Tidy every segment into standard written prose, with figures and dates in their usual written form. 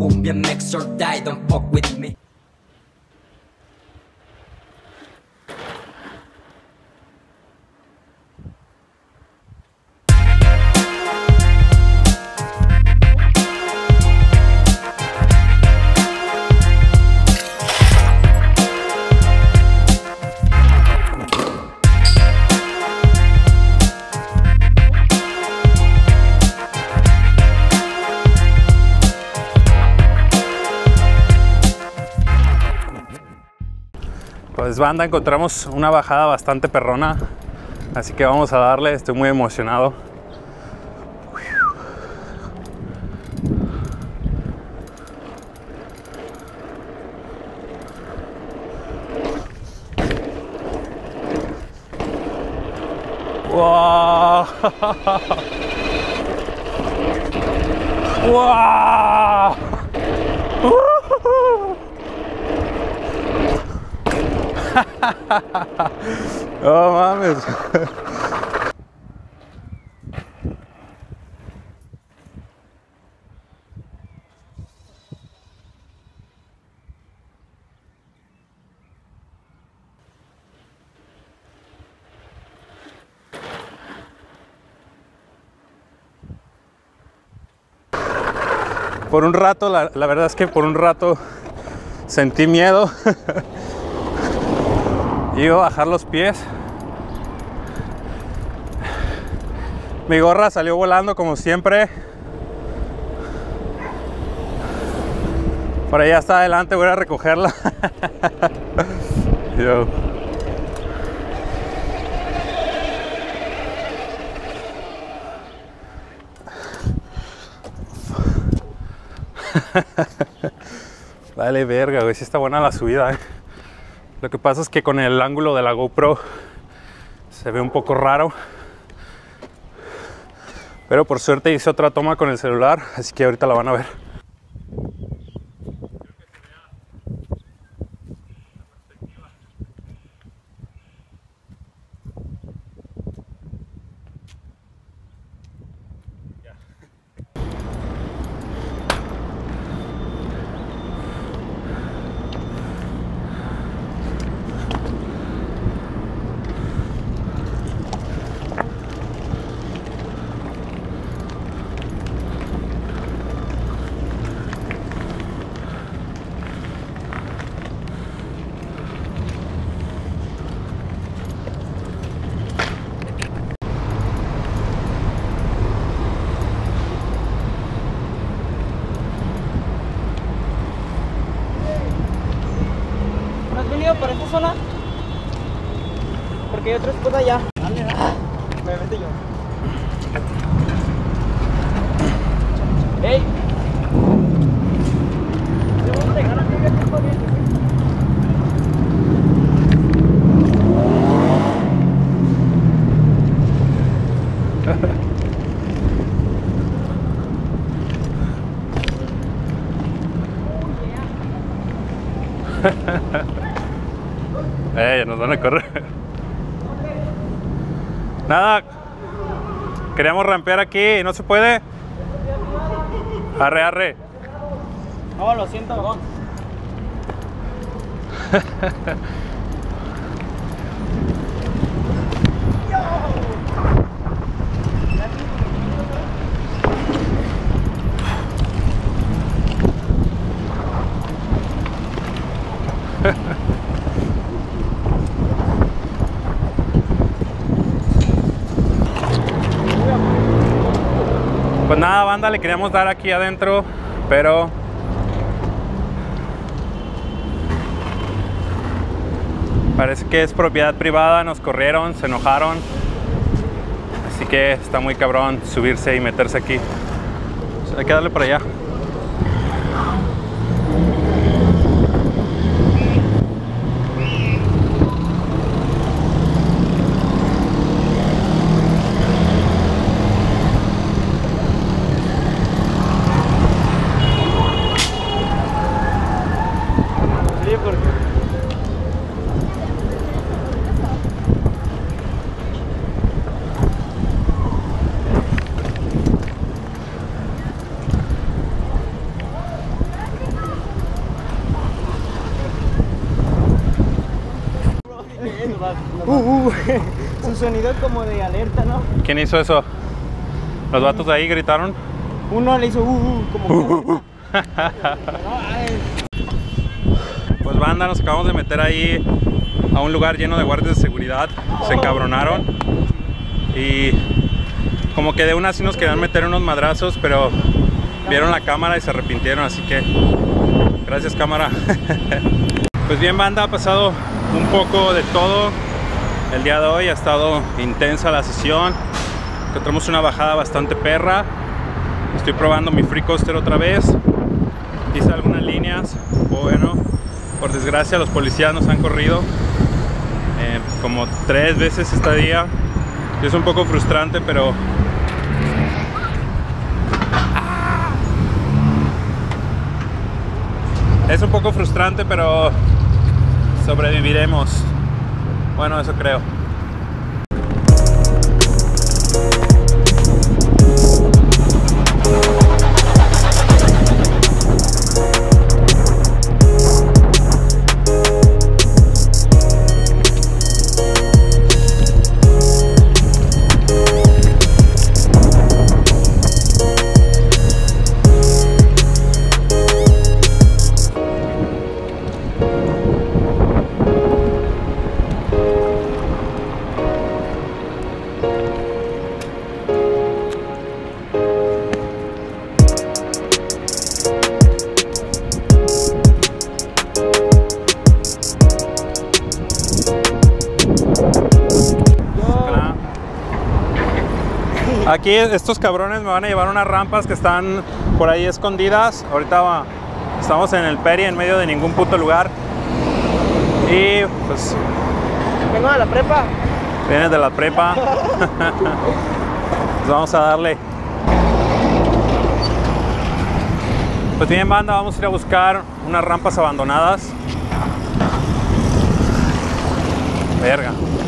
cumbia, makes or die, don't fuck with me. Pues banda, encontramos una bajada bastante perrona, así que vamos a darle, estoy muy emocionado. ¡Wow! ¡Wow! Oh mames. Por un rato, la verdad es que por un rato sentí miedo. Iba a bajar los pies. Mi gorra salió volando como siempre. Por allá está adelante, voy a recogerla. Yo. Vale, verga, güey, sí está buena la subida, eh. Lo que pasa es que con el ángulo de la GoPro se ve un poco raro. Pero por suerte hice otra toma con el celular, así que ahorita la van a ver. ¿Por esta zona? Porque hay otro spot allá. Obviamente yo. ¡Ey! ¿Le vamos a dejar aquí el tiempo bien? Nos van a correr. Nada. Queríamos rampear aquí y no se puede. Arre, arre. No, lo siento, no. Pues nada, banda, le queríamos dar aquí adentro, pero parece que es propiedad privada, nos corrieron, se enojaron, así que está muy cabrón subirse y meterse aquí. Pues hay que darle por allá. normal. Su sonido es como de alerta, ¿no? ¿Quién hizo eso? ¿Los vatos de ahí gritaron? Uno le hizo como Pues banda, nos acabamos de meter ahí a un lugar lleno de guardias de seguridad. Se encabronaron y como que de una sí nos querían meter unos madrazos, pero vieron la cámara y se arrepintieron, así que gracias cámara. Pues bien banda, ha pasado un poco de todo el día de hoy. Ha estado intensa la sesión. Encontramos una bajada bastante perra. Estoy probando mi Free Coaster otra vez. Hice algunas líneas. Bueno, por desgracia los policías nos han corrido como 3 veces este día. Es un poco frustrante, pero sobreviviremos. Bueno, eso creo. Aquí estos cabrones me van a llevar unas rampas que están por ahí escondidas. Ahorita estamos en el Peri, en medio de ningún puto lugar. Y pues... Vengo de la prepa. Vienes de la prepa. Pues vamos a darle. Pues bien banda, vamos a ir a buscar unas rampas abandonadas. Verga.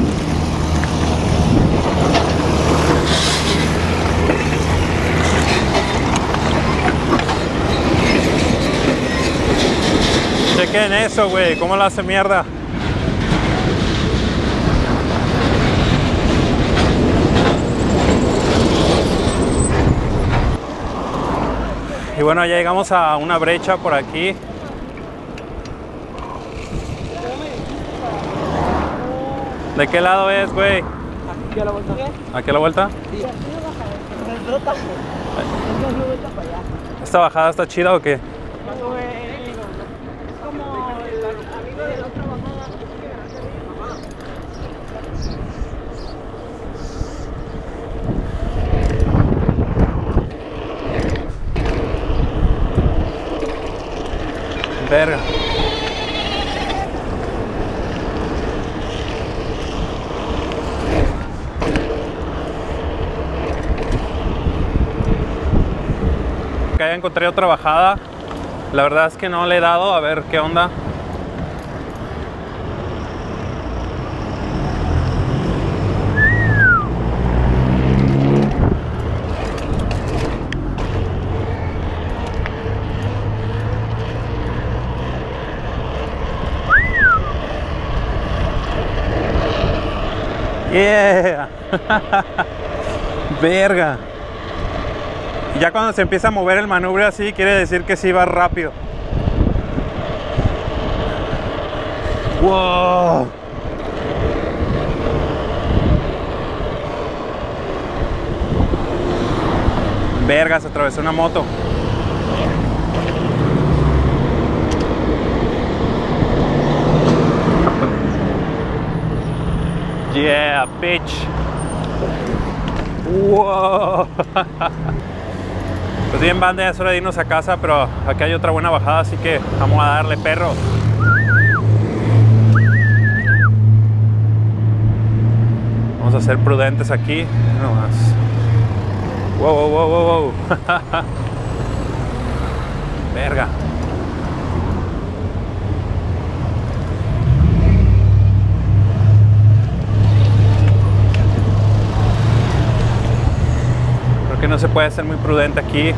Chequen eso, güey, cómo lo hace mierda. Y bueno, ya llegamos a una brecha por aquí. ¿De qué lado es, güey? Aquí a la vuelta. ¿Aquí a la vuelta? Sí. ¿Esta bajada está chida o qué? Verga. Acá ya encontré otra bajada. La verdad es que no le he dado, a ver qué onda. Yeah. Verga. Ya cuando se empieza a mover el manubrio así, quiere decir que sí va rápido. Wow. Verga, se atravesó una moto. Yeah, bitch. Wow. Pues bien banda, ya es hora de irnos a casa, pero aquí hay otra buena bajada, así que vamos a darle, perro. Vamos a ser prudentes aquí. No más. Wow, wow, wow, wow, wow. Verga. Creo que no se puede ser muy prudente aquí.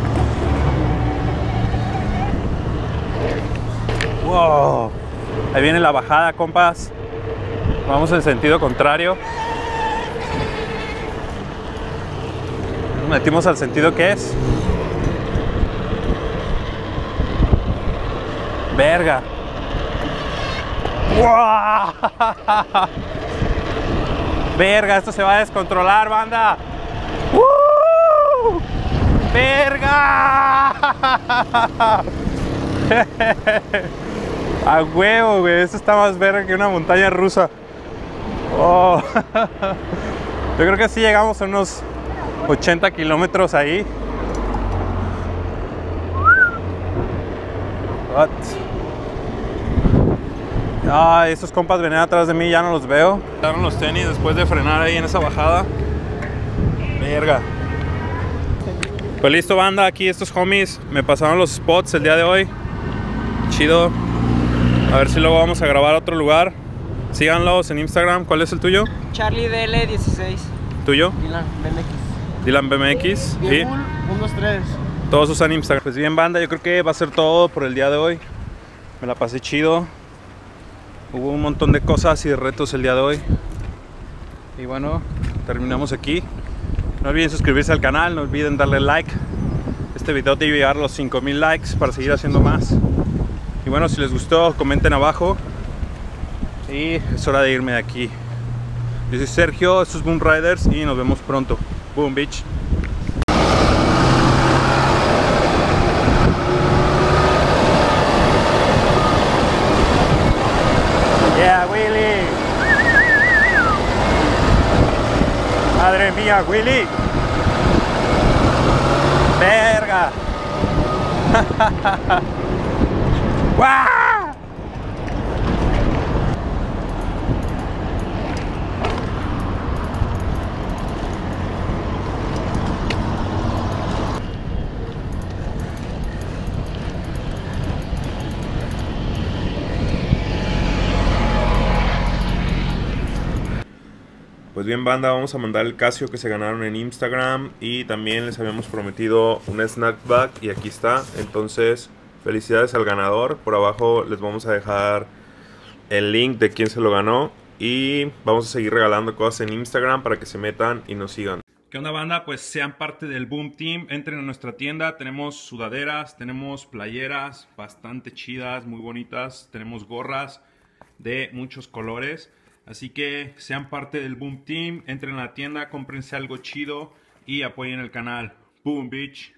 Wow. Ahí viene la bajada, compas. Vamos en sentido contrario. Nos metimos al sentido que es. Verga. ¡Wow! Verga, esto se va a descontrolar, banda. ¡Woo! ¡Verga! A huevo, güey. Esto está más verga que una montaña rusa. Oh. Yo creo que sí llegamos a unos 80 kilómetros ahí. What? Ah, estos compas venían atrás de mí, ya no los veo. Quedaron los tenis después de frenar ahí en esa bajada. Verga. Pues listo, banda, aquí estos homies me pasaron los spots el día de hoy. Chido. A ver si luego vamos a grabar a otro lugar. Síganlos en Instagram. ¿Cuál es el tuyo? Charlie DL16. ¿Tuyo? Dylan BMX. Dylan BMX. Y ¿Sí? 1, 2, 3. Todos usan Instagram. Pues bien, banda, yo creo que va a ser todo por el día de hoy. Me la pasé chido. Hubo un montón de cosas y de retos el día de hoy. Y bueno, terminamos aquí. No olviden suscribirse al canal, no olviden darle like. Este video debe llegar a los 5000 likes para seguir haciendo más. Y bueno, si les gustó, comenten abajo. Y es hora de irme de aquí. Yo soy Sergio, estos es Boom Riders y nos vemos pronto. Boom, bitch. Yeah, Willy. Madre mía, Willy. Verga. ¡Guau! Pues bien, banda, vamos a mandar el Casio que se ganaron en Instagram y también les habíamos prometido un snack bag y aquí está. Entonces, felicidades al ganador. Por abajo les vamos a dejar el link de quién se lo ganó y vamos a seguir regalando cosas en Instagram para que se metan y nos sigan. ¿Qué onda, banda? Pues sean parte del Boom Team, entren a nuestra tienda, tenemos sudaderas, tenemos playeras bastante chidas, muy bonitas, tenemos gorras de muchos colores. Así que sean parte del Boom Team, entren a la tienda, cómprense algo chido y apoyen el canal. Boom, bitch.